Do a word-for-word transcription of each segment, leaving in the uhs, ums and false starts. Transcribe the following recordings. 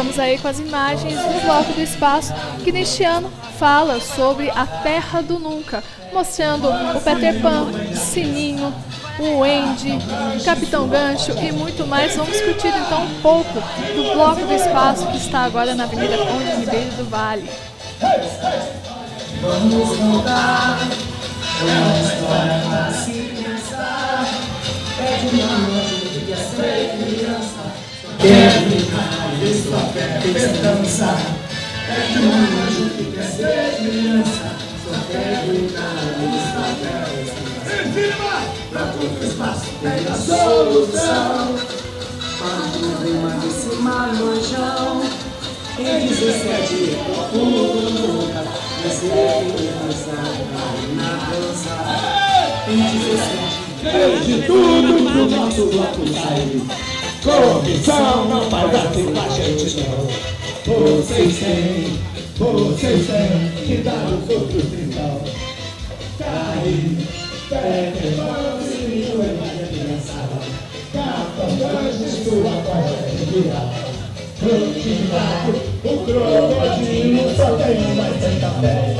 Estamos aí com as imagens do Bloco do Espaço, que neste ano fala sobre a Terra do Nunca, mostrando o Peter Pan, Sininho, o Andy, Capitão Gancho e muito mais. Vamos curtir então um pouco do Bloco do Espaço, que está agora na Avenida Conde Ribeiro do Vale. Vamos contar uma história para se pensar. É de uma noite que é ser criança, quer brincar e sua fé fez dançar. É de uma noite que quer ser criança, só quer brincar e sua fé fez dançar. Pra todo espaço tem a solução. Quando rima desse marmanjão, em dezessete profundo nunca nascer criança na dança. Em dezessete fez de tudo pro nosso bloco sair. Corrupção não vai dar tempo a gente não. Vocês têm, vocês têm que dar os outros trintal. Cair, Peter Pan, Sininho e Maria criançada. Capitão Gancho, sua voz é virar. Crocodilo, o crocodilo só tem mais sem café.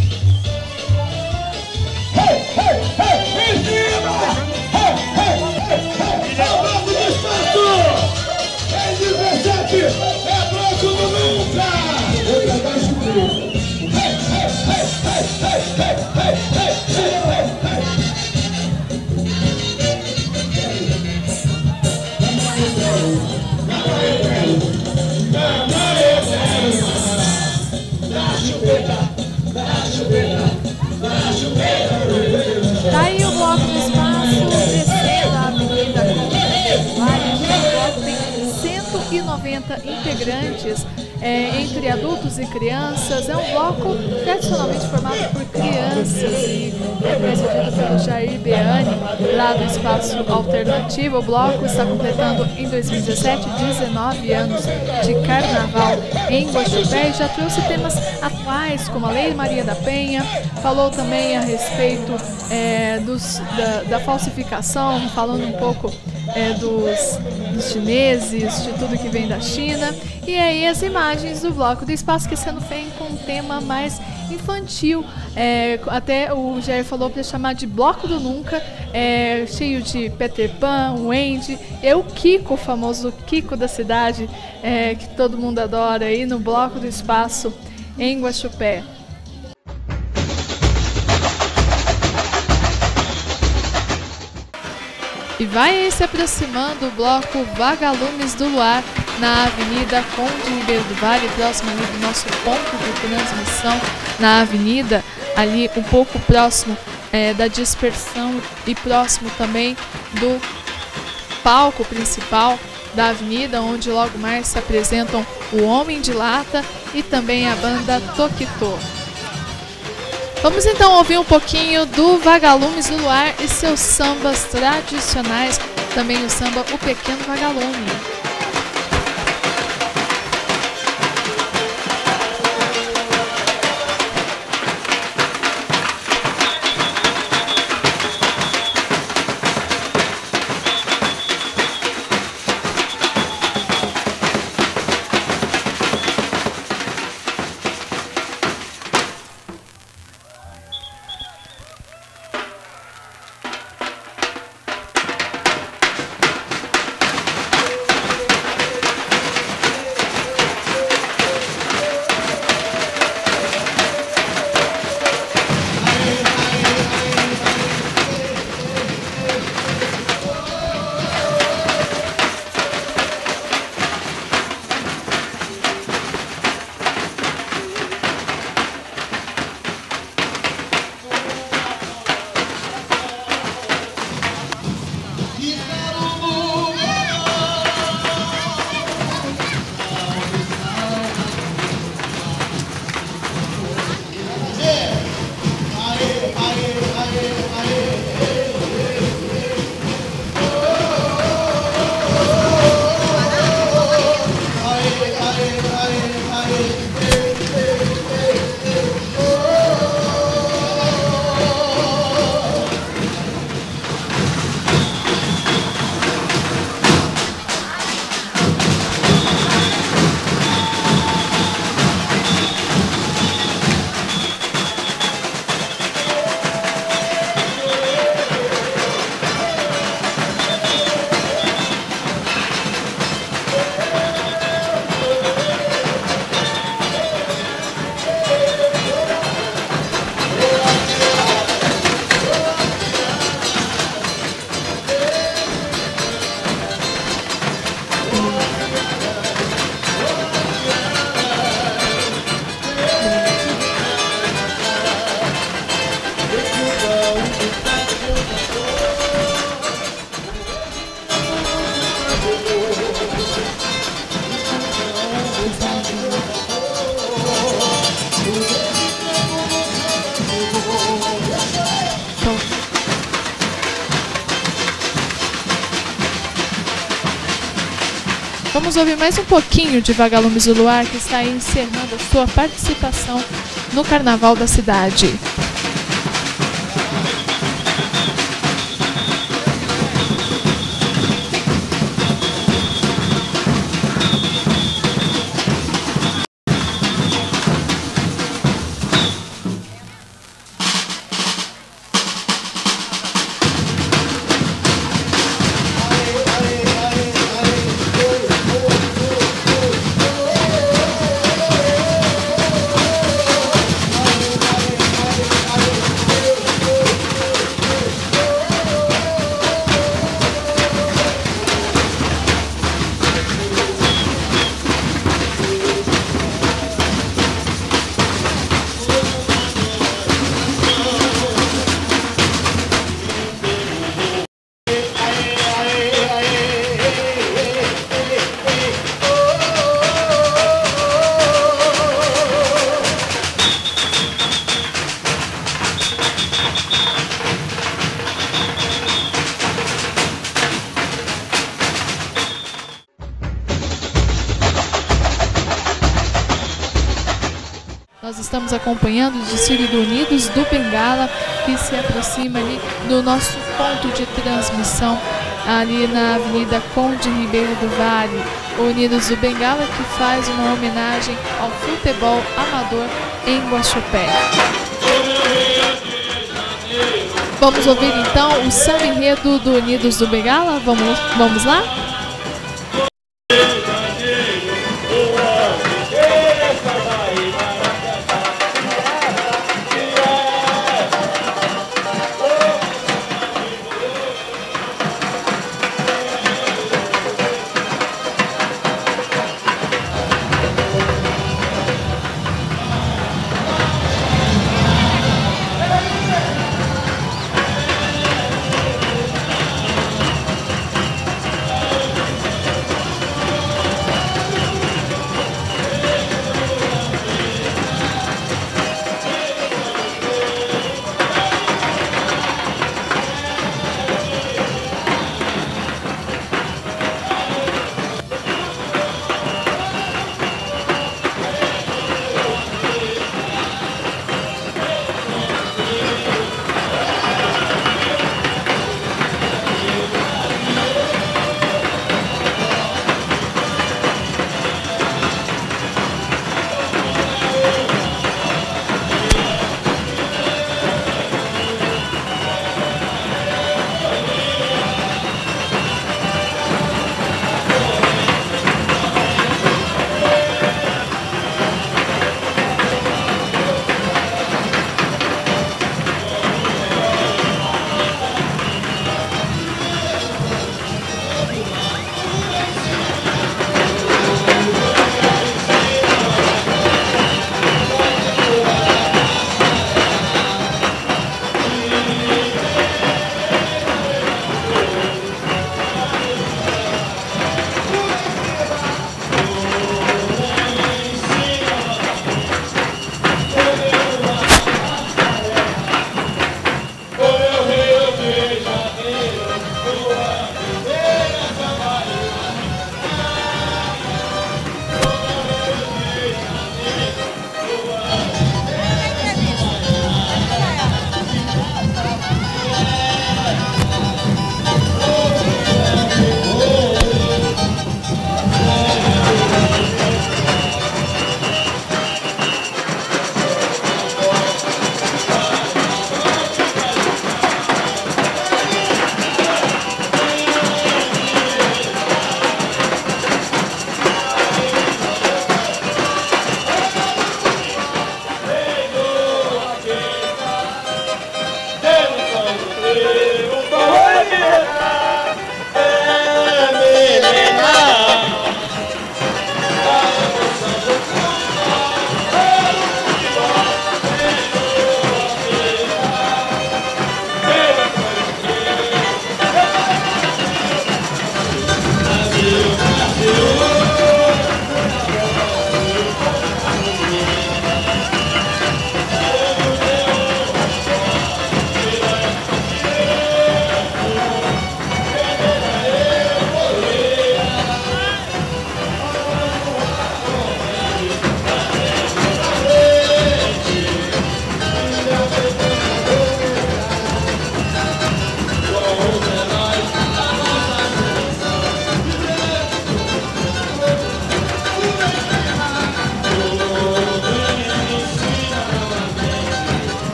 Hey, hey, hey, em cima! Hey, hey, hey, hey! É o Bloco do Espaço! Em dezessete, é Bloco do Nunca! Eu trabalho com hey, hey, hey, hey, hey, hey, hey, hey, hey, hey, hey! Tá aí o Bloco do Espaço, descendo a Avenida Conde Ribeiro do Vale. O bloco tem cento e noventa integrantes, é, entre adultos e crianças. É um bloco tradicionalmente formado por crianças e é presidido pelo Jair Beani, lá do Espaço Alternativo. O bloco está completando em dois mil e dezessete dezenove anos de carnaval em Guaxupé e já trouxe temas atuais como a Lei Maria da Penha. Falou também a respeito é, dos, da, da falsificação, falando um pouco é, dos, dos chineses, de tudo que vem da China. E aí as imagens do Bloco do Espaço, que sendo feito com um tema mais infantil. É, até o Jair falou para chamar de Bloco do Nunca, é, cheio de Peter Pan, o Andy, e o Kiko, o famoso Kiko da cidade, é, que todo mundo adora, aí no Bloco do Espaço em Guaxupé. E vai se aproximando o bloco Vagalumes do Luar na Avenida Conde Ribeiro do Vale, próximo ali do nosso ponto de transmissão na avenida, ali um pouco próximo é, da dispersão e próximo também do palco principal da avenida, onde logo mais se apresentam o Homem de Lata e também a banda Toquitô. Vamos então ouvir um pouquinho do Vagalumes do Luar e seus sambas tradicionais, também o samba O Pequeno Vagalume. Vamos ouvir mais um pouquinho de Vagalumes do Luar, que está aí encerrando a sua participação no Carnaval da cidade. Nós estamos acompanhando o desfile do Unidos do Bengala, que se aproxima ali do nosso ponto de transmissão, ali na Avenida Conde Ribeiro do Vale. O Unidos do Bengala, que faz uma homenagem ao futebol amador em Guaxupé. Vamos ouvir então o samba enredo do Unidos do Bengala? Vamos, vamos lá?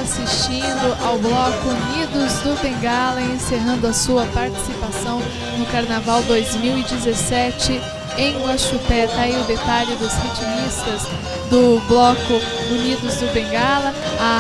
assistindo ao bloco Unidos do Bengala, encerrando a sua participação no Carnaval dois mil e dezessete em Guaxupé. Tá aí o detalhe dos ritmistas do bloco Unidos do Bengala.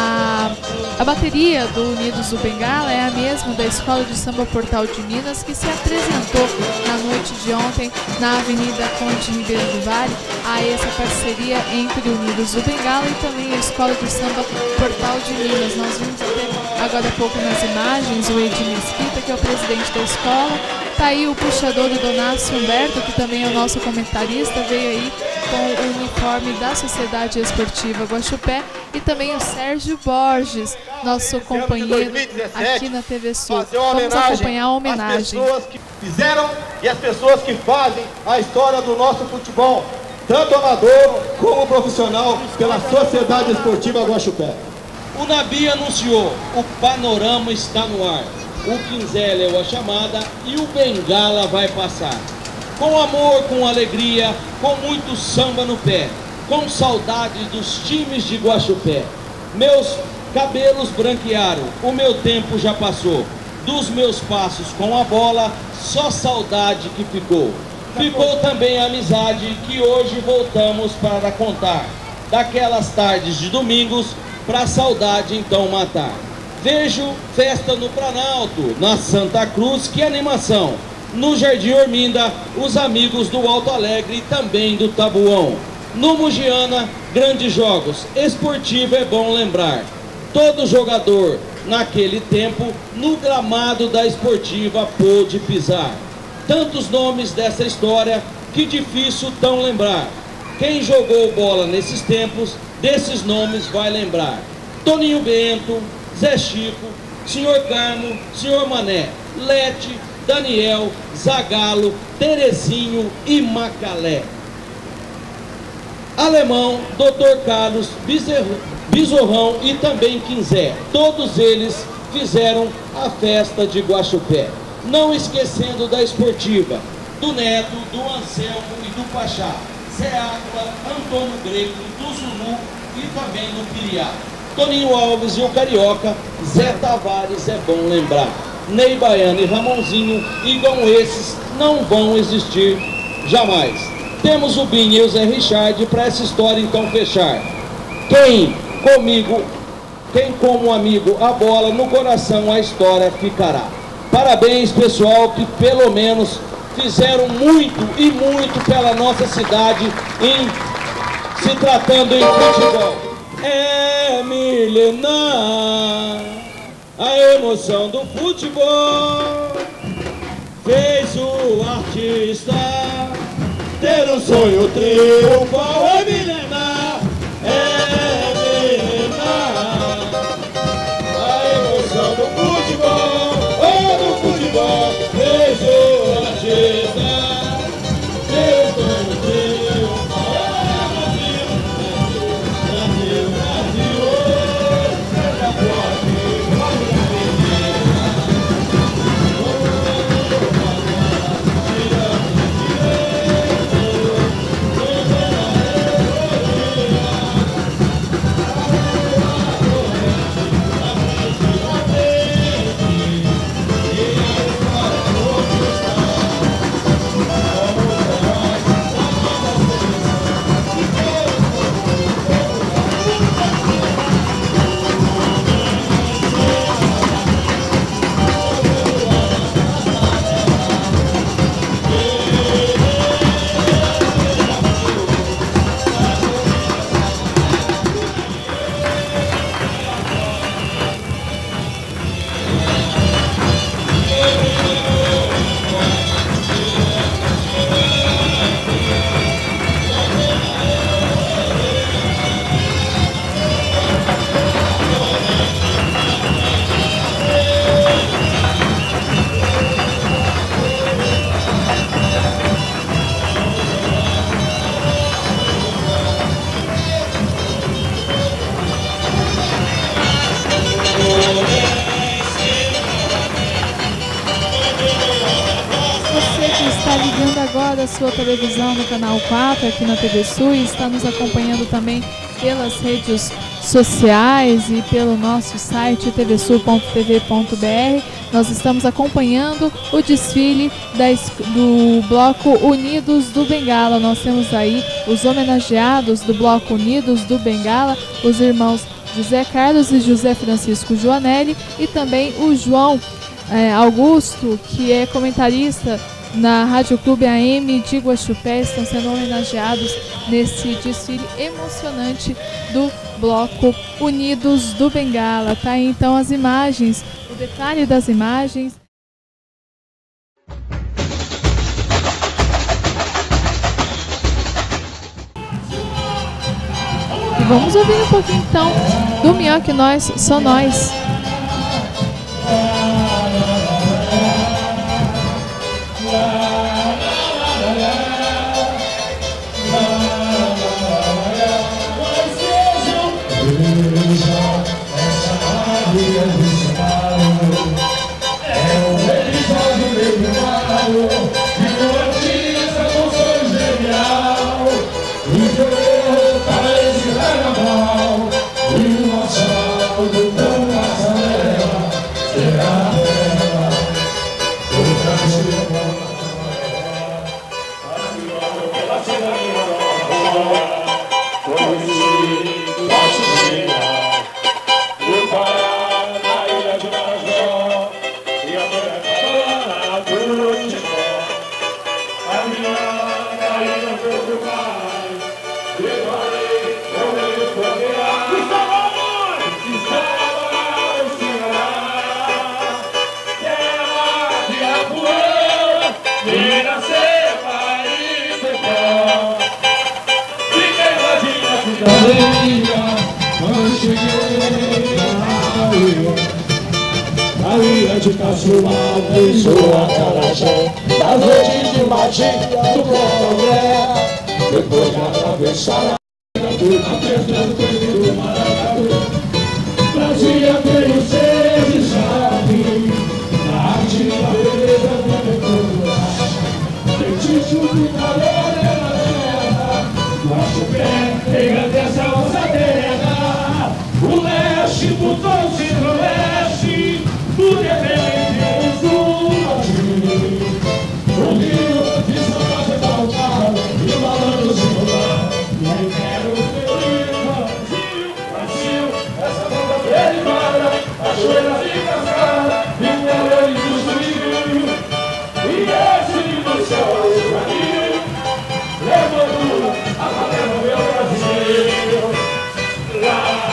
A, a bateria do Unidos do Bengala é a mesma da Escola de Samba Portal de Minas, que se apresentou na noite de ontem na Avenida Conde Ribeiro do Vale. Há essa parceria entre o Unidos do Bengala e também a Escola de Samba Portal de Minas. Nós vimos até agora há pouco nas imagens o Edi Mesquita, que é o presidente da escola. Tá aí o puxador do Donácio Humberto, que também é o nosso comentarista, veio aí com o uniforme da Sociedade Esportiva Guaxupé, e também o Sérgio Borges, nosso companheiro aqui na T V Sul. Vamos acompanhar a homenagem. As pessoas que fizeram e as pessoas que fazem a história do nosso futebol, tanto amador como profissional, pela Sociedade Esportiva Guaxupé. O Nabi anunciou: o panorama está no ar. O Quinzé é a chamada e o Bengala vai passar. Com amor, com alegria, com muito samba no pé, com saudade dos times de Guaxupé. Meus cabelos branquearam, o meu tempo já passou. Dos meus passos com a bola, só saudade que ficou. Ficou também a amizade que hoje voltamos para contar. Daquelas tardes de domingos, pra saudade então matar. Vejo festa no Planalto, na Santa Cruz, que animação. No Jardim Orminda, os amigos do Alto Alegre e também do Tabuão. No Mugiana, grandes jogos, esportivo é bom lembrar. Todo jogador, naquele tempo, no gramado da esportiva pôde pisar. Tantos nomes dessa história que difícil tão lembrar. Quem jogou bola nesses tempos, desses nomes vai lembrar. Toninho Bento, Zé Chico, senhor Carmo, senhor Mané, Lete, Daniel, Zagalo, Terezinho e Macalé. Alemão, doutor Carlos, Bizorrão e também Quinzé. Todos eles fizeram a festa de Guaxupé. Não esquecendo da esportiva, do Neto, do Anselmo e do Pachá, Zé Áquila, Antônio Greco, do Zulu e também do Piriá. Toninho Alves e o Carioca, Zé Tavares é bom lembrar. Ney Baiano e Ramonzinho, igual esses, não vão existir jamais. Temos o Binho e o Zé Richard para essa história então fechar. Quem comigo, quem como amigo a bola, no coração a história ficará. Parabéns, pessoal, que pelo menos fizeram muito e muito pela nossa cidade em se tratando em futebol. É milenar a emoção do futebol, fez o artista ter um sonho triunfal. É milenar, é milenar a emoção do futebol, oh, do futebol, fez o artista ter um sonho triunfal. sua televisão no canal quatro, aqui na T V Sul, e está nos acompanhando também pelas redes sociais e pelo nosso site t v sul ponto t v ponto b r. Nós estamos acompanhando o desfile da, do Bloco Unidos do Bengala. Nós temos aí os homenageados do Bloco Unidos do Bengala, os irmãos José Carlos e José Francisco Joanelli, e também o João é, Augusto, que é comentarista na Rádio Clube A M de Guaxupé, estão sendo homenageados nesse desfile emocionante do Bloco Unidos do Bengala. Tá aí então as imagens, o detalhe das imagens. E vamos ouvir um pouquinho então do Melhor Que Nós, Só Nós. Bahia de Cachoal, sua Carajé, da noite de magia do Candomblé. Depois de atravessar a festa do Coelho do Maracatu, trazia pelo ser de chave, na arte da beleza da decoração. Feitiço do calor na terra, Guaxupé engrandece a nossa terra. O leste mudou-se no leste, tudo é bem do norte. O rio de São Paulo é pautado e o malandro se rolar. Eu quero ver o Brasil, Brasil, essa banda derivada, a joelha de cascada e o olho do sul. E esse do céu azul carinho, levando a bandeira do meu Brasil. Lá,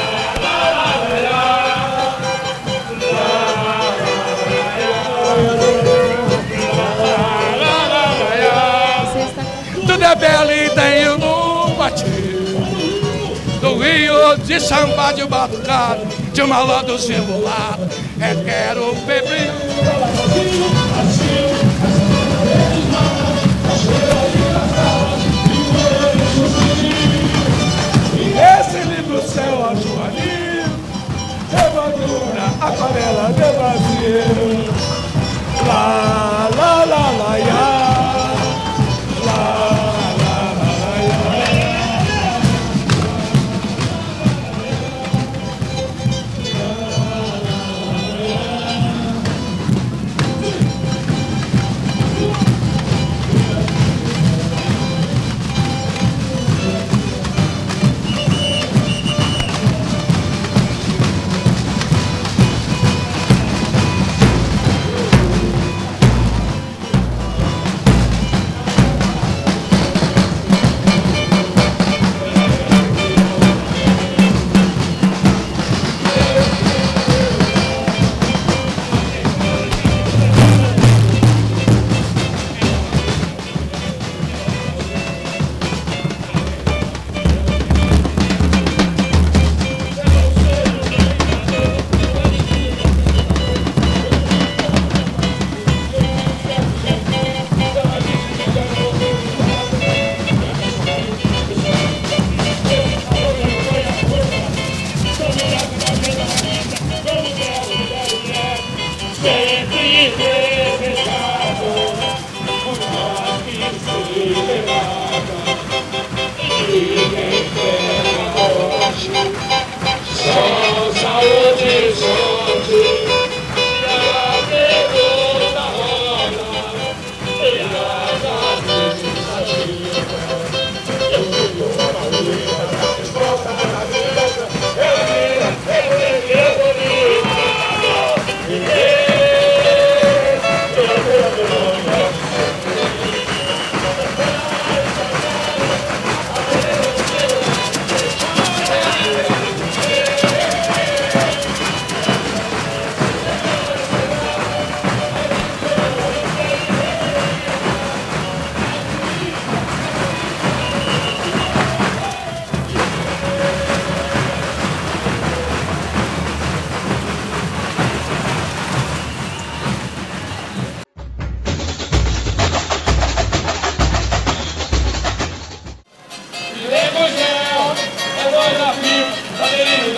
tudo é belo e tenho no batido do Rio de Samba de batucado, de um malandro celular. É quero beber. Esse livro céu azul ali, levadura, aquarela do Brasil. Lá, lá, lá, lá, lá.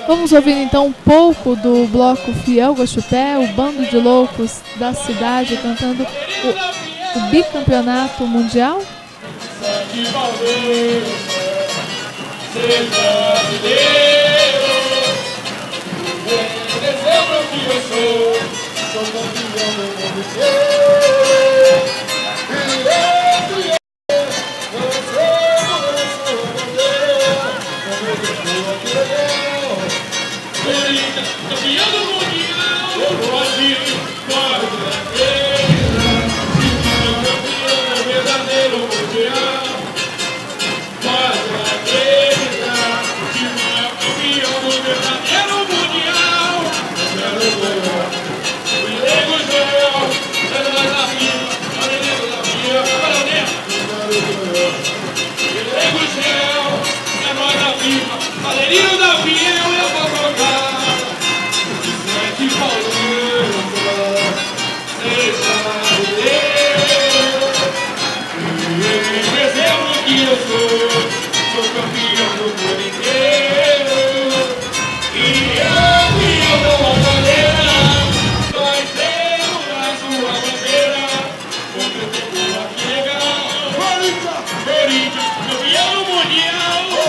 Vamos ouvir então um pouco do bloco Fiel Guaxupé, o bando de loucos da cidade cantando o, o bicampeonato mundial. Valerinho da Fiel, eu vou colocar Sete Paulista, seja Deus. E dezembro que eu sou, sou campeão do mundo inteiro. E eu, e eu dou a bandeira, nós temos a sua bandeira. Porque eu tenho aqui legal, Corinthians, Corinthians, campeão do mundial.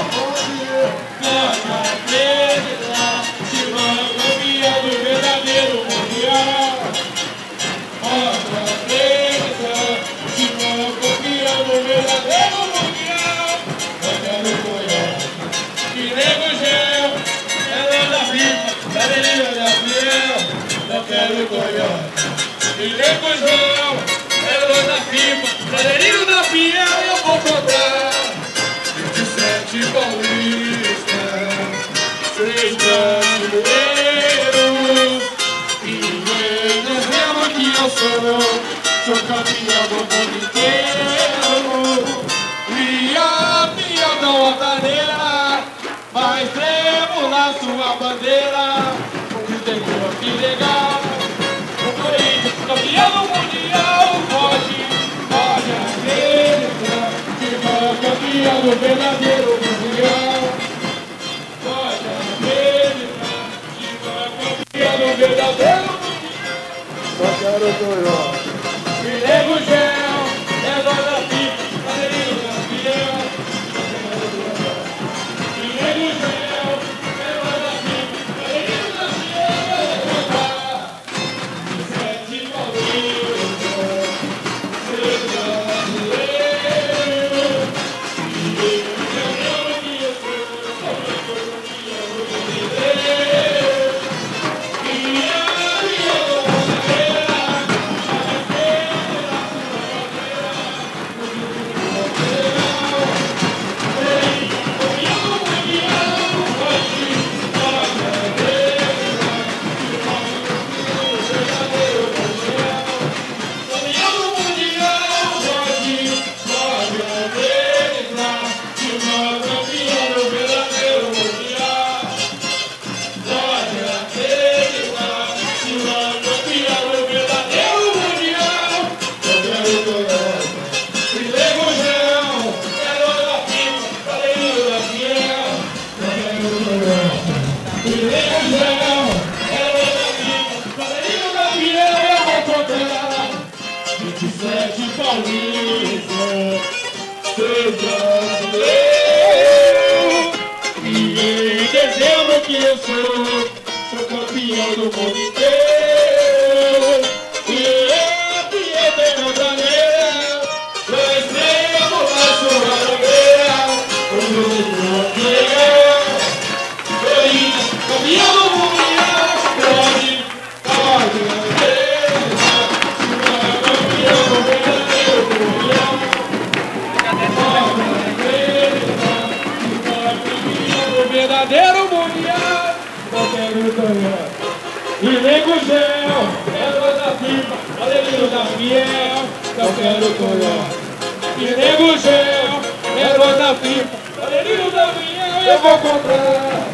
Pode acreditar, se não campeão do verdadeiro mundial. Pode acreditar, se não campeão do verdadeiro mundial. Eu quero Goiás, que nego gel, é da FIFA, galeria da Fiel. Eu quero Goiás, que nego gel, é da FIFA, galeria da Fiel. Eu vou contar vinte e sete Paulista, seis brasileiros. E em dezembro que eu sou, sou campeão do mundo inteiro. E a minha não altaneira, mas levo na sua bandeira. Porque tem que legal, o Corinthians, campeão do mundial. Pode, pode acreditar, que vai campeão do verdadeiro mundial. Pode acreditar, que vai campeão do verdadeiro mundial. Só quero Goiás. E nego gel, é nós da FIFA, Valerinho da Fiel. E nego gel, é nós da FIFA, Valerinho da Fiel. Sete Paulistas, seis brasileiros. E eu lembro que eu sou, sou campeão do mundo inteiro. E a minha bandeira, vinte e sete Paulista, seis brasileiros. E em dezembro que eu sou, sou campeão do mundo inteiro. E eu que eu tenho bandeira, nós temos a sua bandeira. O mundo que legal, Corinthians, campeão do mundial. Pode, pode acreditar, se não é campeão do verdadeiro mundial. Pode acreditar, se não é campeão do verdadeiro mundial. Eu quero ganhar. E nego gel, é nós da FIFA, Valerinho da Fiel. Eu quero ganhar. E nego gel, é nós da FIFA, Valerinho da Fiel. Eu vou comprar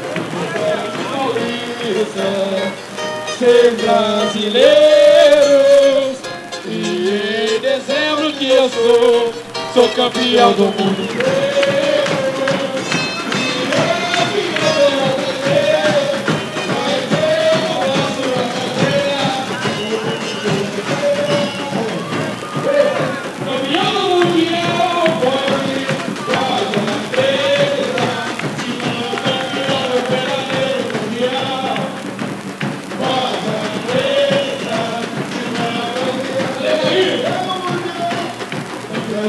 Paulista, seis brasileiros. E em dezembro que eu sou, sou campeão do mundo inteiro. E eu que eu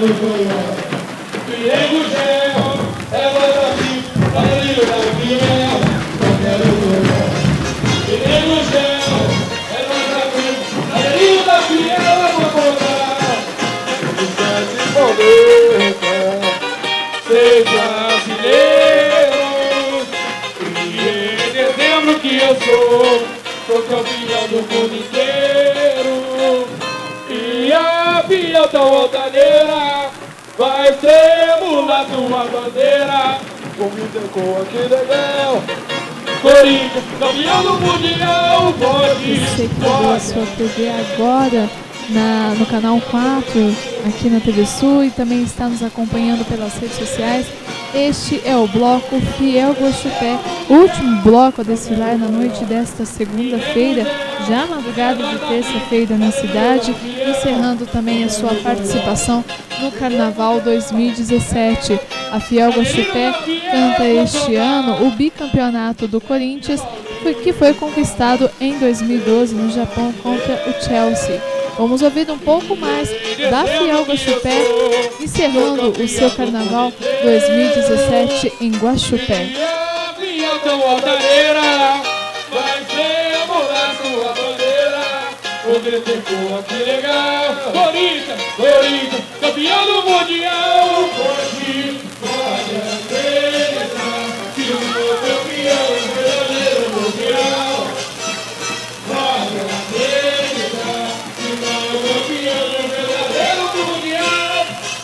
Diego Gel, ela tá aqui, Aleluia da Fiel, eu quero ganhar. Diego Gel, ela tá aqui, Aleluia da Fiel, eu vou botar. Distante Palmeiras, seis brasileiros. E em dezembro que eu sou, sou campeão do mundo inteiro. E a Fiel tão altaneira vai tremular tua bandeira. Convida com aquele legal. Corinthians, campeão do mundial. Pode, Você que ligou a sua T V agora na, no canal quatro, aqui na T V Sul, e também está nos acompanhando pelas redes sociais. Este é o bloco Fiel Guaxupé, último bloco a desfilar na noite desta segunda-feira, já madrugada de terça-feira na cidade, encerrando também a sua participação no Carnaval dois mil e dezessete. A Fiel Guaxupé canta este ano o bicampeonato do Corinthians, que foi conquistado em dois mil e doze no Japão contra o Chelsea. Vamos ouvir um pouco mais da Fiel Guaxupé, encerrando o seu Carnaval dois mil e dezessete em Guaxupé. Fiel tão altaneira, vai tremular sua bandeira. O Gretecô, que legal. Corinthians, Corinthians, campeão do mundial. Pode, pode acreditar que o meu campeão é o verdadeiro mundial. Pode acreditar que o meu campeão é o verdadeiro mundial.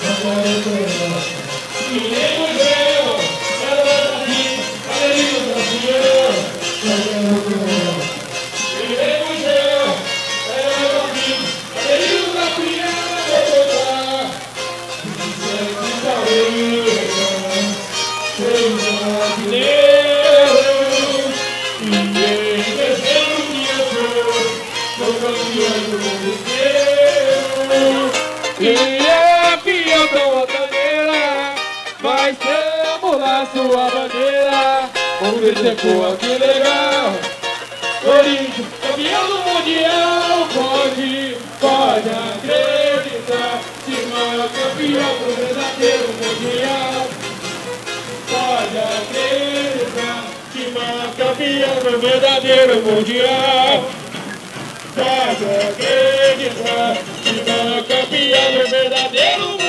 E nem o Geo, ela vai aqui, Aleluia da Fiel. E nem o Geo, ela vai aqui, Aleluia da Fiel. Vicente Palmeiras, três brasileiros. E em dezembro que eu sou, sou campeão do mundo inteiro. E a Fiel tão altaneira vai tremular sua bandeira. Vamos ver se é boa, que legal. Corinthians, campeão do mundial. Pode, pode acreditar que maior campeão do verdadeiro mundial. Pode acreditar que maior campeão do verdadeiro mundial. Pode acreditar que maior campeão do verdadeiro mundial.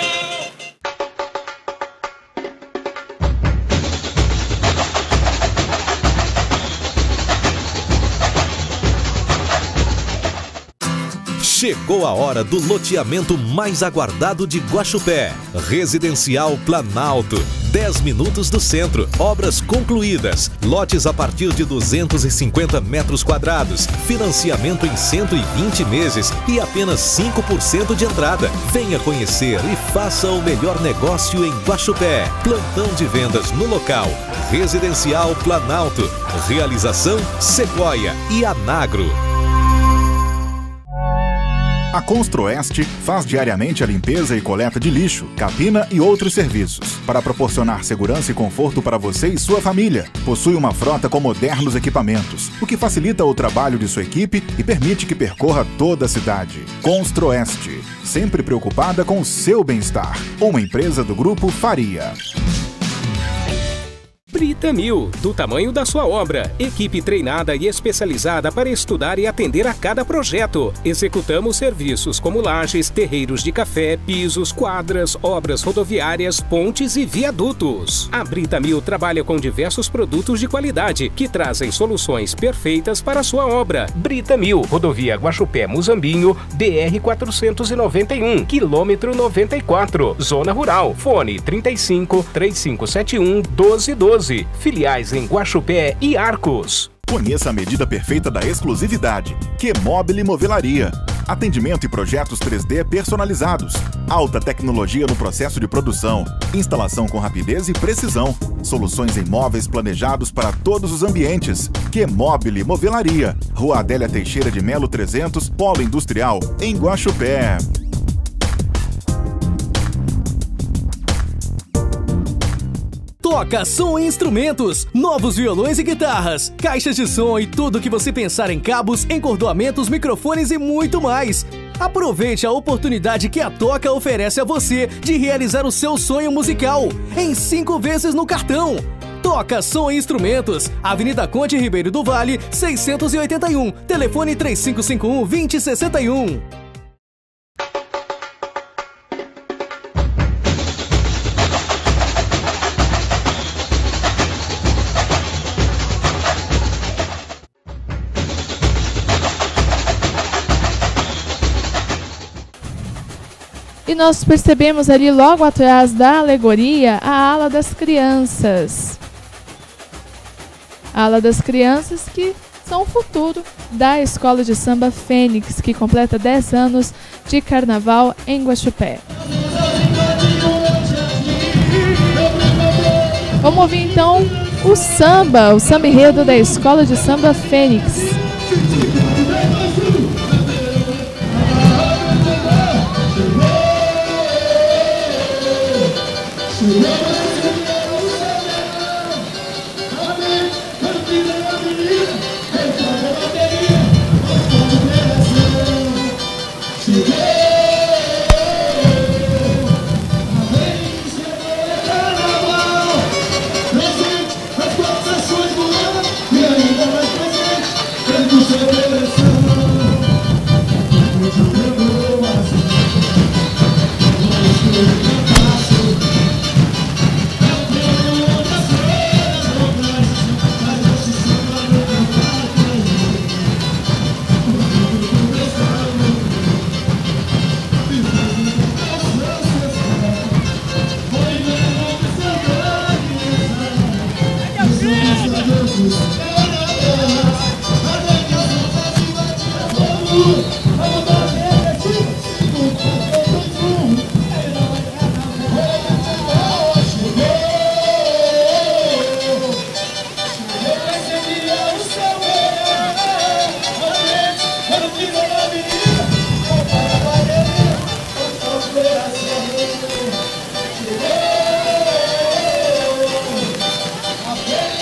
Chegou a hora do loteamento mais aguardado de Guaxupé. Residencial Planalto. dez minutos do centro. Obras concluídas. Lotes a partir de duzentos e cinquenta metros quadrados. Financiamento em cento e vinte meses e apenas cinco por cento de entrada. Venha conhecer e faça o melhor negócio em Guaxupé. Plantão de vendas no local. Residencial Planalto. Realização Sequoia e Anagro. A Construeste faz diariamente a limpeza e coleta de lixo, capina e outros serviços, para proporcionar segurança e conforto para você e sua família. Possui uma frota com modernos equipamentos, o que facilita o trabalho de sua equipe e permite que percorra toda a cidade. Construeste, sempre preocupada com o seu bem-estar. Uma empresa do Grupo Faria. Britamil, do tamanho da sua obra. Equipe treinada e especializada para estudar e atender a cada projeto. Executamos serviços como lajes, terreiros de café, pisos, quadras, obras rodoviárias, pontes e viadutos. A Britamil trabalha com diversos produtos de qualidade que trazem soluções perfeitas para a sua obra. Britamil, rodovia Guaxupé-Muzambinho, D R quatrocentos e noventa e um, quilômetro noventa e quatro, Zona Rural. Fone trinta e cinco, três cinco sete um, doze doze. Filiais em Guaxupé e Arcos. Conheça a medida perfeita da exclusividade. Quemobile Movelaria. Atendimento e projetos três D personalizados. Alta tecnologia no processo de produção. Instalação com rapidez e precisão. Soluções em móveis planejados para todos os ambientes. Quemobile Movelaria. Rua Adélia Teixeira de Melo trezentos, Polo Industrial, em Guaxupé. Toca Som e Instrumentos, novos violões e guitarras, caixas de som e tudo que você pensar em cabos, encordoamentos, microfones e muito mais. Aproveite a oportunidade que a Toca oferece a você de realizar o seu sonho musical em cinco vezes no cartão. Toca Som e Instrumentos, Avenida Conde Ribeiro do Vale, seiscentos e oitenta e um, telefone três cinco cinco um, dois zero seis um. E nós percebemos ali logo atrás da alegoria a ala das crianças. A ala das crianças que são o futuro da Escola de Samba Fênix, que completa dez anos de carnaval em Guaxupé. Vamos ouvir então o samba, o samba enredo da Escola de Samba Fênix.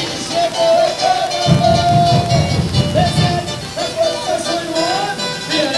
Yeah.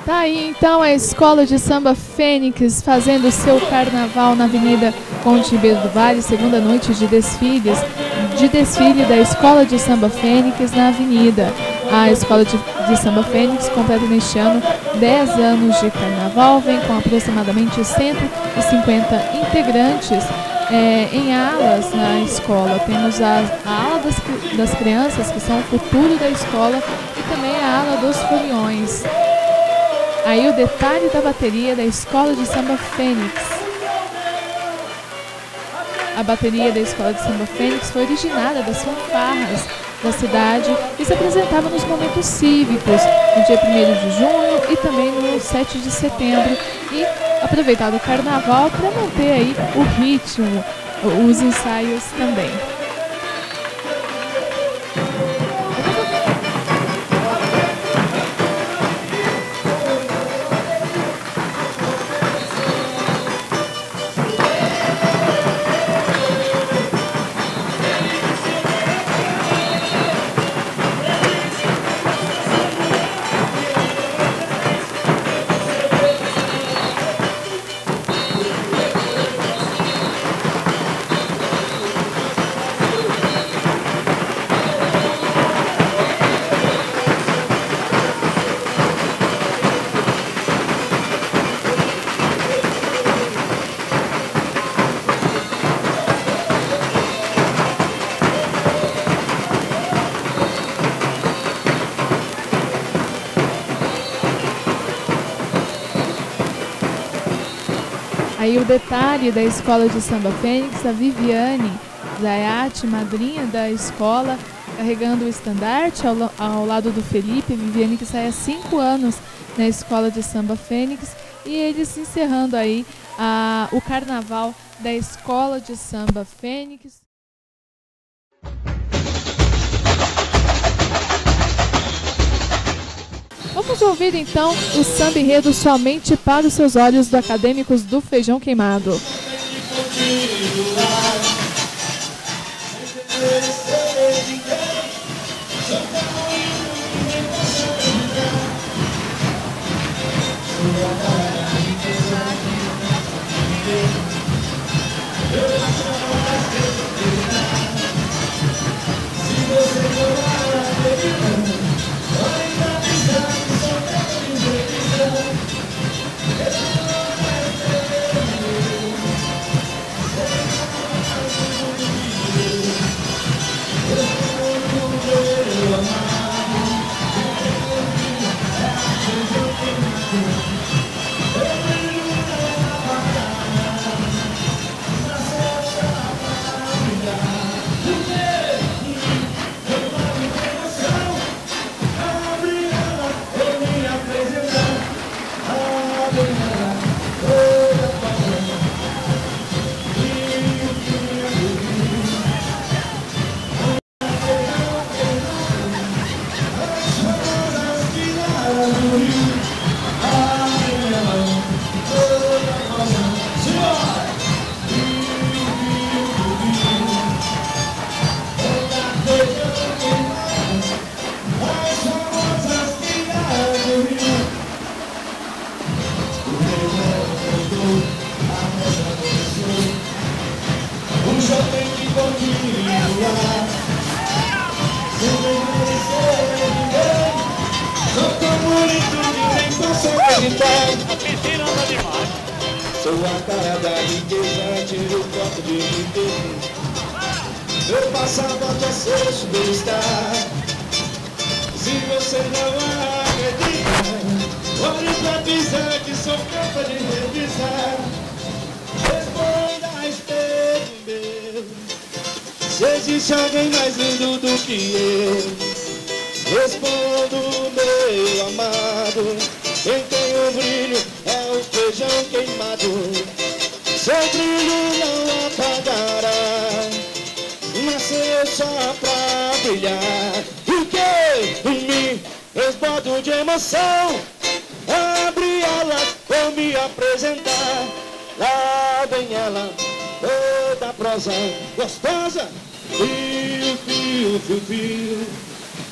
Tá aí então a Escola de Samba Fênix fazendo seu carnaval na Avenida Conde Ribeiro do Vale, segunda noite de desfiles, de desfile da Escola de Samba Fênix na Avenida. A Escola de, de Samba Fênix completa neste ano dez anos de carnaval, vem com aproximadamente cento e cinquenta integrantes é, em alas na escola. Temos a, a ala das, das crianças, que são o futuro da escola, e também a ala dos foliões. Aí o detalhe da bateria da Escola de Samba Fênix. A bateria da Escola de Samba Fênix foi originada das fanfarras da cidade e se apresentava nos momentos cívicos, no dia primeiro de junho e também no sete de setembro, e aproveitado o carnaval para manter aí o ritmo, os ensaios também. Aí o detalhe da Escola de Samba Fênix, a Viviane Zayat, madrinha da escola, carregando o estandarte ao, ao lado do Felipe. Viviane que sai há cinco anos na Escola de Samba Fênix, e eles encerrando aí a, o carnaval da Escola de Samba Fênix. Vamos ouvir então o samba enredo Somente para os Seus Olhos, do Acadêmicos do Feijão Queimado. Sou a cara da riqueza, tiro o copo de riqueza. Meu passaporte é seu superstar. Se você não acredita, olhe pra pisar que sou capaz de revisar. Responda a espelho meu, se existe alguém mais lindo do que eu. Respondo, meu amado, quem tem o brilho é o feijão queimado. Seu brilho não apagará, nasceu só pra brilhar. E que em mim respondo de emoção, abre alas, vou me apresentar. Lá vem ela, toda prosa gostosa. Fio, fio, fio, fio.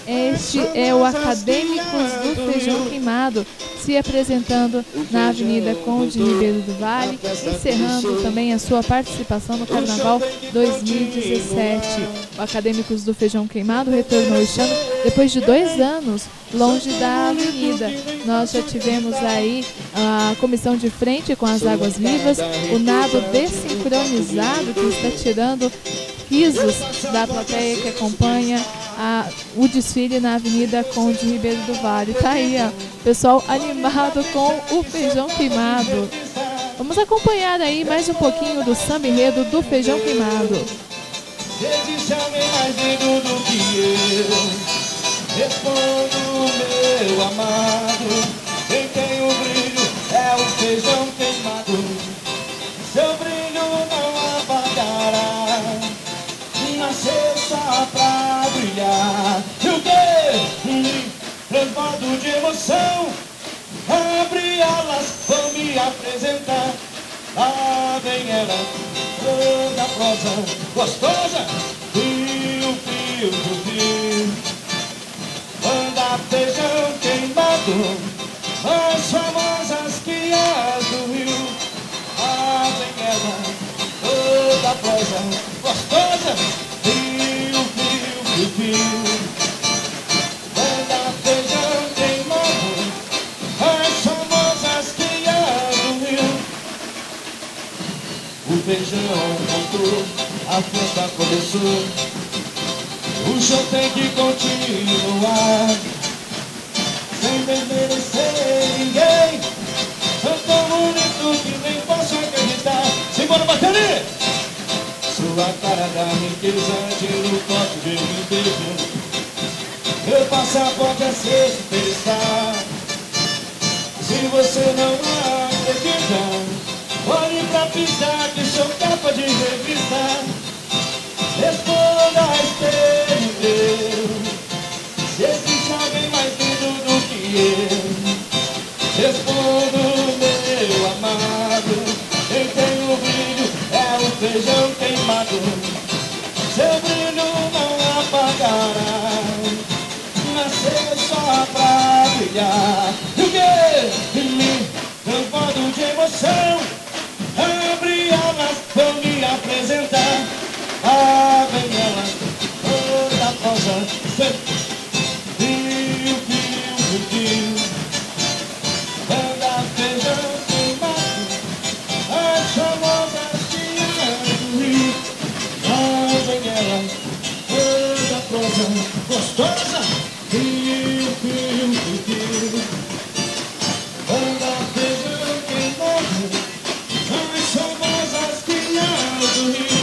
Este é o Acadêmicos do Feijão Queimado, se apresentando na Avenida Conde Ribeiro do Vale, encerrando também a sua participação no Carnaval dois mil e dezessete. O Acadêmicos do Feijão Queimado retornou este ano depois de dois anos longe da avenida. Nós já tivemos aí a comissão de frente com as Águas Vivas, o nado desincronizado que está tirando risos da plateia que acompanha a, o desfile na Avenida Conde Ribeiro do Vale. Tá aí, ó, pessoal animado com o Feijão Queimado. Vamos acompanhar aí mais um pouquinho do samba enredo do Feijão Queimado. Existe alguém mais lindo do que eu? Respondo, meu amado, quem tem o brilho é o feijão queimado. Seu brilho não apagará, nasceu só pra brilhar. E o quê? Transbordo de emoção, abre alas, vou me apresentar. Lá vem ela, toda prosa, gostosa, fio, fio, fio. Banda Feijão Queimado, as famosas crias do Rio. Lá vem ela, toda prosa, gostosa, fio, fio, fio, fio. Banda Feijão Queimado, as famosas crias do Rio. O feijão voltou, a festa começou. O show tem que continuar, sem desmerecer ninguém. Sou tão bonito que nem posso acreditar. Simbora, bateria! Sua cara da riqueza, tiro forte de mim beijo. Meu passaporte é ser superstar. Se você não acredita, olhe pra pisar que sou capa de revista. Responda a espelho meu, se existe alguém mais lindo do que eu. Respondo, meu amado, quem tem o brilho é o feijão queimado. Seu brilho não apagará, nasceu só pra brilhar. E o quê? Em mim, transbordo de emoção, abre alas, vou me apresentar. Ah, vem ela, toda rosa, fio, fio, fio. Banda Feijão Queimado, as famosas crias do Rio. Ah, vem ela, toda prosa, gostosa, fio, fio, fio. Banda Feijão Queimado, as famosas crias do Rio.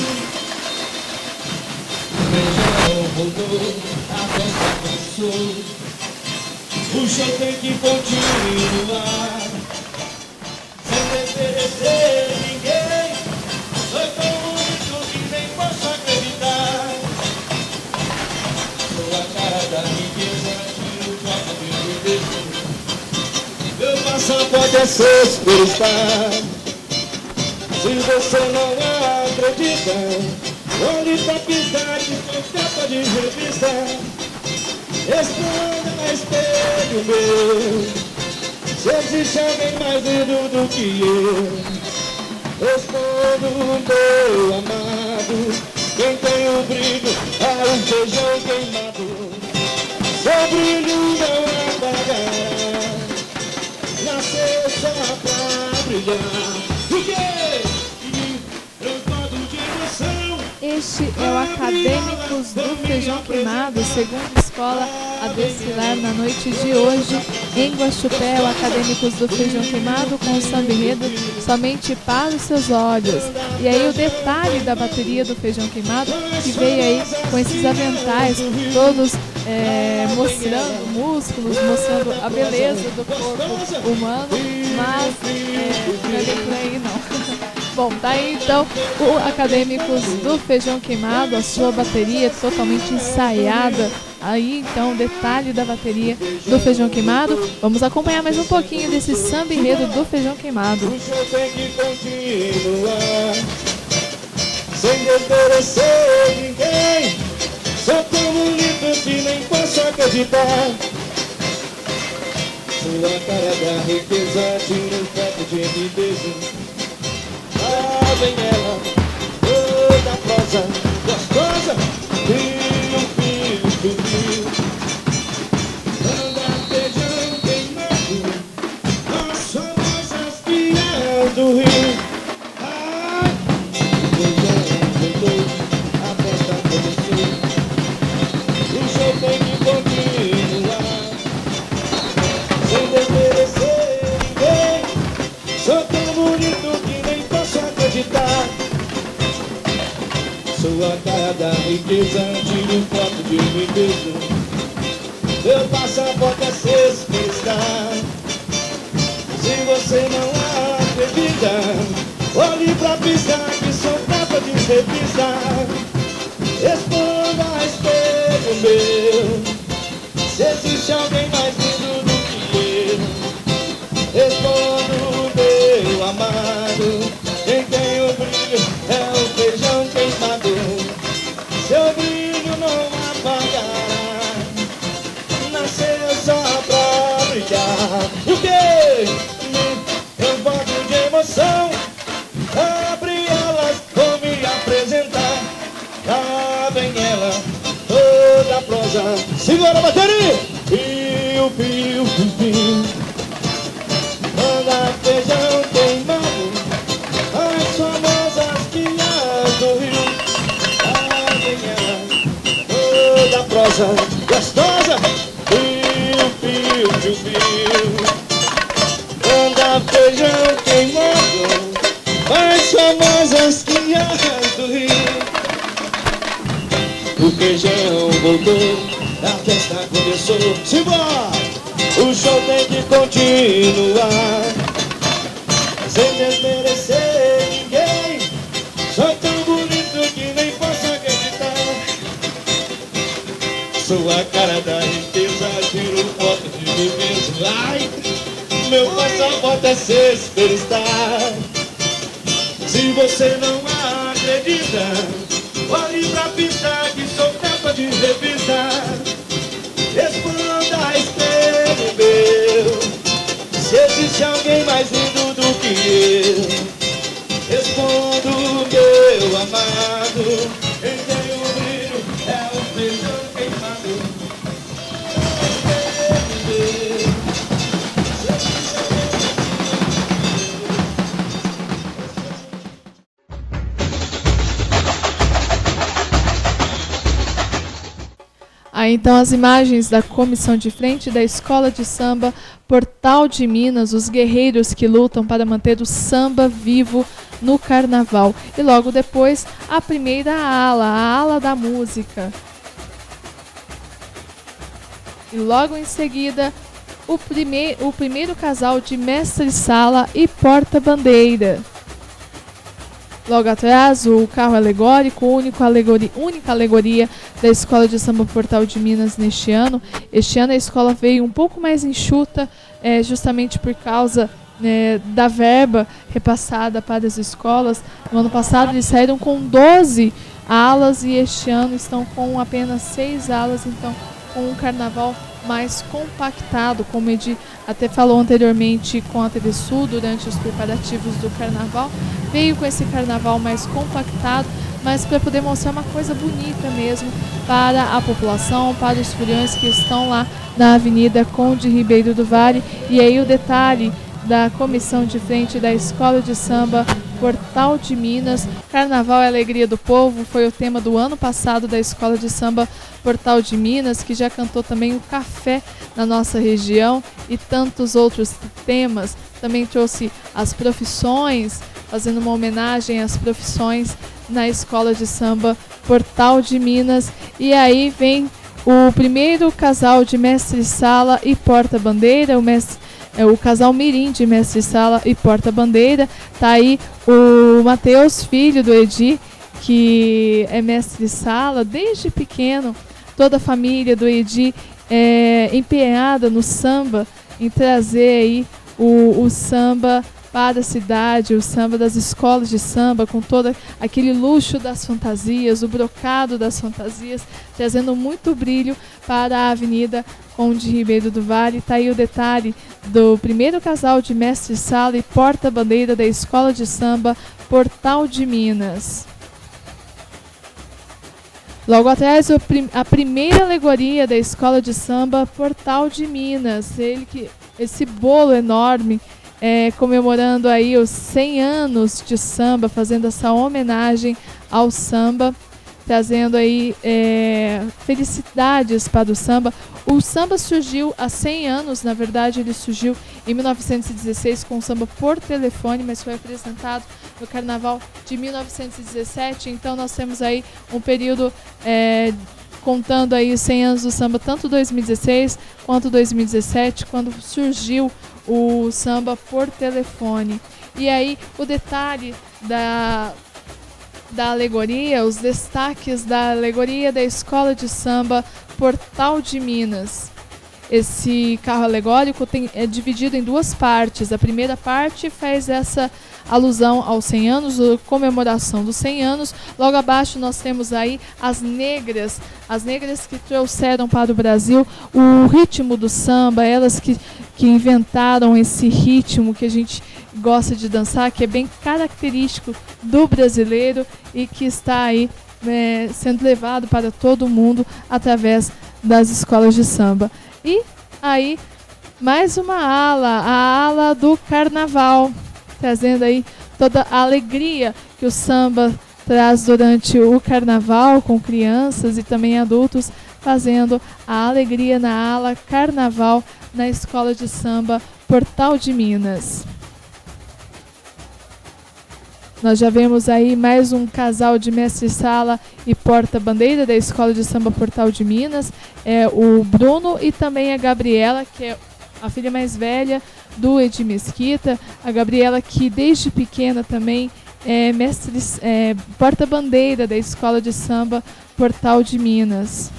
Voltou, a festa começou. O show tem que continuar, sem desmerecer ninguém. Sou tão bonito que nem posso acreditar. Sou a cara da riqueza, tiro copa de beijo. Meu passaporte é ser superstar. Se você não acredita, olhe pra pisar que sou capa de revista. Responda a espelho meu, se existe alguém mais lindo do que eu. Respondo, meu amado, quem tem o brilho é o feijão queimado. Seu brilho não apagará, nasceu só pra brilhar. O quê? Transbordo de emoção. Este é o Acadêmicos do Feijão Queimado, segunda escola a desfilar na noite de hoje em Guaxupé. O Acadêmicos do Feijão Queimado com o samba enredo Somente para os Seus Olhos. E aí o detalhe da bateria do Feijão Queimado, que veio aí com esses aventais todos é, mostrando músculos, mostrando a beleza do corpo humano, mas é, não é bem por aí não. Bom, tá aí então o Acadêmicos do Feijão Queimado, a sua bateria totalmente ensaiada. Aí então o detalhe da bateria do Feijão Queimado. Vamos acompanhar mais um pouquinho desse samba enredo do Feijão Queimado. O show tem que continuar, sem desmerecer ninguém. Sou tão bonito que nem posso acreditar. acreditar. Sua cara da riqueza tira um foto de me beijo. Lá vem ela, toda prosa, gostosa, fio, fio, fio, fio. Anda feijão queimado, nós somos as filhas do rio. Ai, feijão voltou, a festa começou. O show tem que continuar, sem desmerecer ninguém. Sou tão bonito que nem posso acreditar. Sua cara da riqueza, tiro foto de me beijo. Meu passaporte é sexta. Se você não acredita, olhe pra pista que sou capa de revista. Responda a espelho meu, se existe alguém mais lindo do que eu. Respondo, meu amado, quem tem o brilho é o feijão queimado. Seu brilho não apagará, nasceu só pra brilhar. E o quê? Eu boto de emoção, abre elas, vou me apresentar. Lá vem ela, toda prosa. Segura a bateria! Pio, pio, pio, pio. Manda feijão queimado, as famosas quilhas do rio. Lá vem ela, toda prosa, gostosa. Pio, pio, pio, pio. Manda feijão queimado, as famosas quilhas do rio. O feijão voltou, a festa começou. Simbora! O show tem que continuar, sem desmerecer ninguém. Sou tão bonito que nem posso acreditar. Sua cara da riqueza, tiro foto de mim mesmo. Ai, meu passaporte é superstar. Se você não acredita, olhe pra pista que sou capa de revista. Responda a espelho meu, se existe alguém mais lindo do que eu. Respondo, meu amado, quem tem o brilho é o feijão queimado. Aí então as imagens da comissão de frente da Escola de Samba Portal de Minas, os guerreiros que lutam para manter o samba vivo no carnaval. E logo depois a primeira ala, a ala da música. E logo em seguida o, prime o primeiro casal de mestre-sala e porta-bandeira. Logo atrás, o carro alegórico, único alegoria, única alegoria da Escola de Samba Portal de Minas neste ano. Este ano a escola veio um pouco mais enxuta, é, justamente por causa é, da verba repassada para as escolas. No ano passado eles saíram com doze alas e este ano estão com apenas seis alas, então com um carnaval mais compactado, como o Edi até falou anteriormente com a T V Sul durante os preparativos do carnaval. Veio com esse carnaval mais compactado, mas para poder mostrar uma coisa bonita mesmo para a população, para os foliões que estão lá na Avenida Conde Ribeiro do Vale. E aí o detalhe da comissão de frente da Escola de Samba Portal de Minas. Carnaval é a alegria do povo, foi o tema do ano passado da Escola de Samba Portal de Minas, que já cantou também o café na nossa região e tantos outros temas. Também trouxe as profissões, fazendo uma homenagem às profissões na Escola de Samba Portal de Minas. E aí vem o primeiro casal de mestre-sala e porta-bandeira, o mestre É o casal mirim de mestre-sala e porta-bandeira. Tá aí o Matheus, filho do Edi, que é mestre-sala desde pequeno. Toda a família do Edi é empenhada no samba, em trazer aí o, o samba para a cidade, o samba das escolas de samba, com todo aquele luxo das fantasias, o brocado das fantasias, trazendo muito brilho para a Avenida Conde Ribeiro do Vale. Está aí o detalhe do primeiro casal de mestre-sala e porta-bandeira da Escola de Samba Portal de Minas. Logo atrás, a primeira alegoria da Escola de Samba Portal de Minas. Ele que, esse bolo enorme, é, comemorando aí os cem anos de samba, fazendo essa homenagem ao samba, trazendo aí é, felicidades para o samba. O samba surgiu há cem anos, na verdade ele surgiu em mil novecentos e dezesseis com o samba por telefone, mas foi apresentado no Carnaval de mil novecentos e dezessete, então nós temos aí um período é, contando aí os cem anos do samba, tanto dois mil e dezesseis quanto dois mil e dezessete, quando surgiu o samba por telefone. E aí o detalhe da, da alegoria, os destaques da alegoria da Escola de Samba Portal de Minas. Esse carro alegórico tem, é dividido em duas partes. A primeira parte faz essa alusão aos cem anos, a comemoração dos cem anos. Logo abaixo nós temos aí as negras, as negras que trouxeram para o Brasil o ritmo do samba, elas que, que inventaram esse ritmo que a gente gosta de dançar, que é bem característico do brasileiro e que está aí é, sendo levado para todo mundo através das escolas de samba. E aí, mais uma ala, a ala do Carnaval, trazendo aí toda a alegria que o samba traz durante o Carnaval, com crianças e também adultos, fazendo a alegria na ala Carnaval na Escola de Samba Portal de Minas. Nós já vemos aí mais um casal de mestre-sala e porta-bandeira da Escola de Samba Portal de Minas, é o Bruno e também a Gabriela, que é a filha mais velha do Edi Mesquita. A Gabriela, que desde pequena também é mestre, é, porta-bandeira da Escola de Samba Portal de Minas.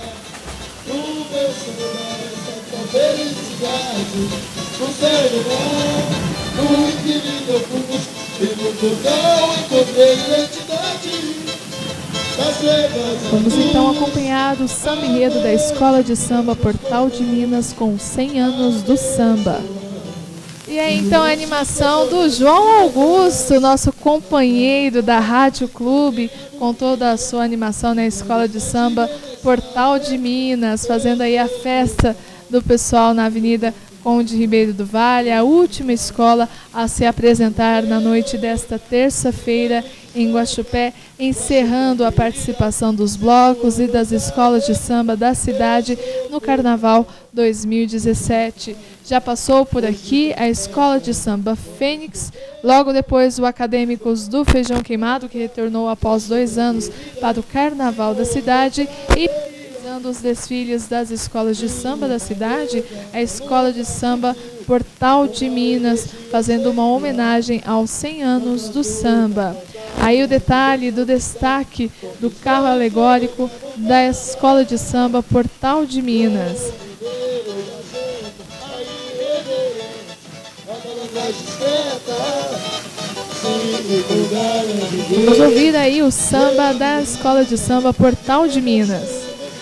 Vamos então acompanhar o samba enredo da Escola de Samba Portal de Minas com cem anos do samba. E aí então a animação do João Augusto, nosso companheiro da Rádio Clube, com toda a sua animação na Escola de Samba Portal de Minas, fazendo aí a festa do pessoal na Avenida Conde Ribeiro do Vale, a última escola a se apresentar na noite desta terça-feira em Guaxupé, encerrando a participação dos blocos e das escolas de samba da cidade no Carnaval dois mil e dezessete. Já passou por aqui a Escola de Samba Fênix, logo depois o Acadêmicos do Feijão Queimado, que retornou após dois anos para o Carnaval da cidade, e os desfiles das escolas de samba da cidade, a Escola de Samba Portal de Minas, fazendo uma homenagem aos cem anos do samba. Aí o detalhe do destaque do carro alegórico da Escola de Samba Portal de Minas. Vamos ouvir aí o samba da Escola de Samba Portal de Minas.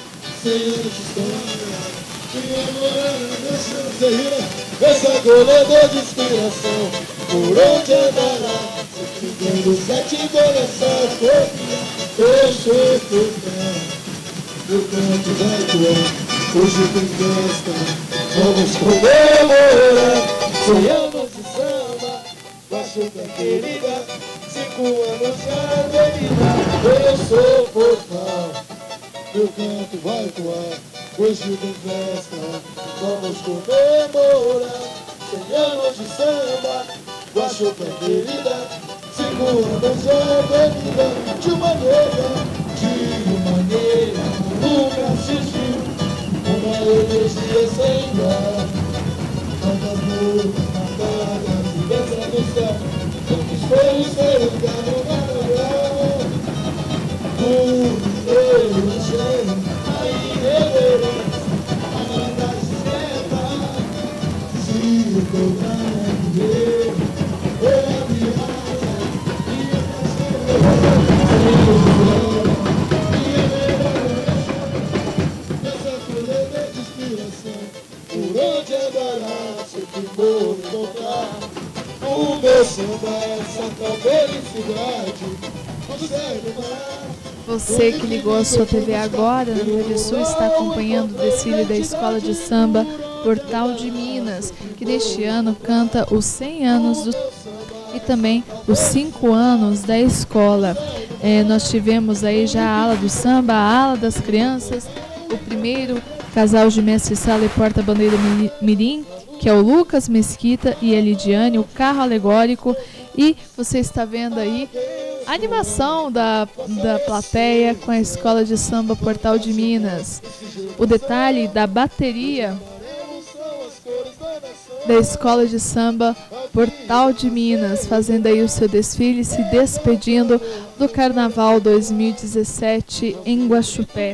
Essa goleador de inspiração, por onde andará, seguindo sete corações, eu sou furtão, meu canto vai voar, hoje tem festa, vamos comemorar, cem anos de samba, Guaxupé querida, cinco anos de avenida, eu sou furtão. Meu canto vai voar, hoje tem festa, vamos comemorar. Cem anos de samba, Guaxupé querida, cinco anos de avenida. De maneira, de maneira, nunca se viu uma energia sem igual. Tantas nuvens marcadas e dança no céu, tantos foros cercando o carnaval. Um inteiro enchendo a irreverência, a maldade discreta, se o programa é viver, Você que ligou a sua T V agora, no Rio Grande do Sul, está acompanhando o desfile da Escola de Samba Portal de Minas, que neste ano canta os cem anos do e também os cinco anos da escola. É, nós tivemos aí já a ala do samba, a ala das crianças, o primeiro casal de mestre-sala e porta-bandeira mirim, que é o Lucas Mesquita e a Lidiane, o carro alegórico, e você está vendo aí a animação da, da plateia com a Escola de Samba Portal de Minas. O detalhe da bateria da Escola de Samba Portal de Minas, fazendo aí o seu desfile, se despedindo do Carnaval dois mil e dezessete em Guaxupé.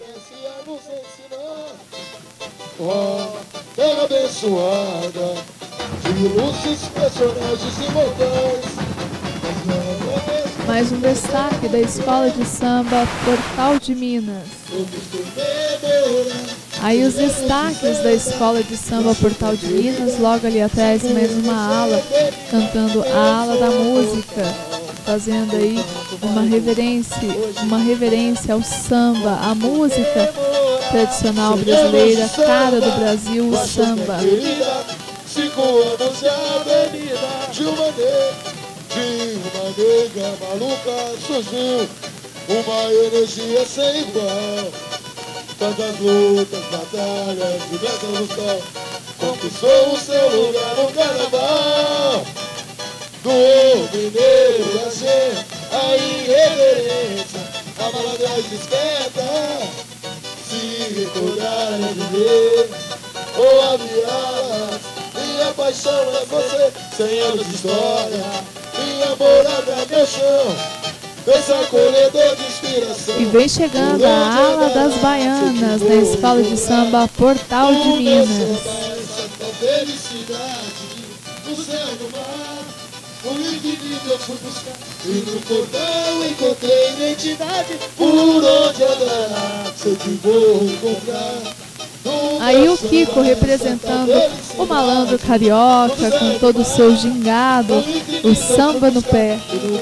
Oh, terra abençoada, de ilustres personagens imortais. Mais um destaque da Escola de Samba Portal de Minas. Aí os destaques da Escola de Samba Portal de Minas, logo ali atrás mais uma ala, cantando a ala da música, fazendo aí uma reverência, uma reverência ao samba, à música tradicional brasileira, cara do Brasil, o samba. Cinco anos de avenida, de uma negra, de uma nega maluca surgiu uma energia sem igual. Tantas lutas, batalhas, diversas lutas, conquistou o seu lugar no carnaval. Do mineiro da gente, a irreverência, a malandragem discreta, se recordar é viver ou aviar. Minha paixão é você, cem anos de história, minha morada é meu chão, esse acolhedor de inspiração. E vem chegando a ala das baianas na Escola de Samba Portal de Minas. No céu do mar, o infinito eu fui buscar, e no portal encontrei identidade, por onde andará, sei que vou encontrar. Aí o Kiko representando o malandro carioca com todo o seu gingado, o samba no pé.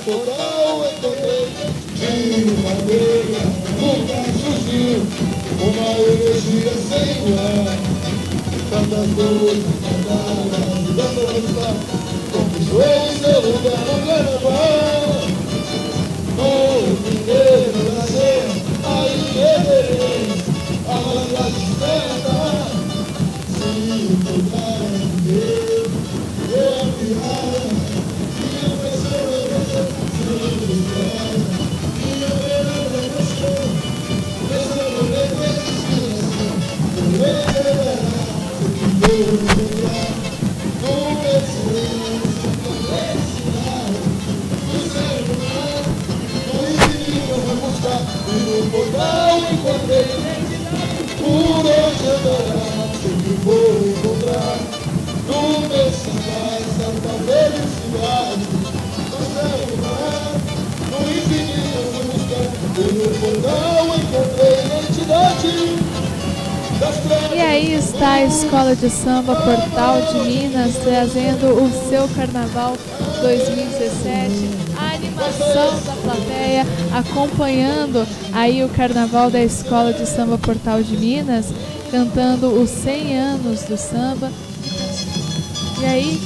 Uma energia sem igual, tantas luzes, tantas conquistou seu lugar no carnaval. No mineiro nascer, a irreverência, a malandragem certa, se tocar é viver, eu a piada, minha pessoa é você, se buscar, minha vereda é você, pensando bem com inspiração, eu verá, o que vou encontrar, com excelência, com felicidade, no céu do mar, no infinito eu vou buscar, e no portal encontrei identidade, por onde andará, sei que vou encontrar, no meu samba essa felicidade, no céu do mar, no infinito eu vou buscar, e no portal encontrei identidade. E aí está a Escola de Samba Portal de Minas trazendo o seu Carnaval dois mil e dezessete, a animação da plateia acompanhando aí o Carnaval da Escola de Samba Portal de Minas, cantando os cem anos do samba. E aí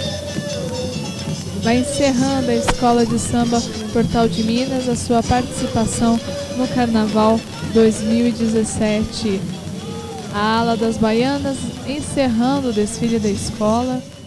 vai encerrando a Escola de Samba Portal de Minas a sua participação no Carnaval dois mil e dezessete. A ala das baianas encerrando o desfile da escola.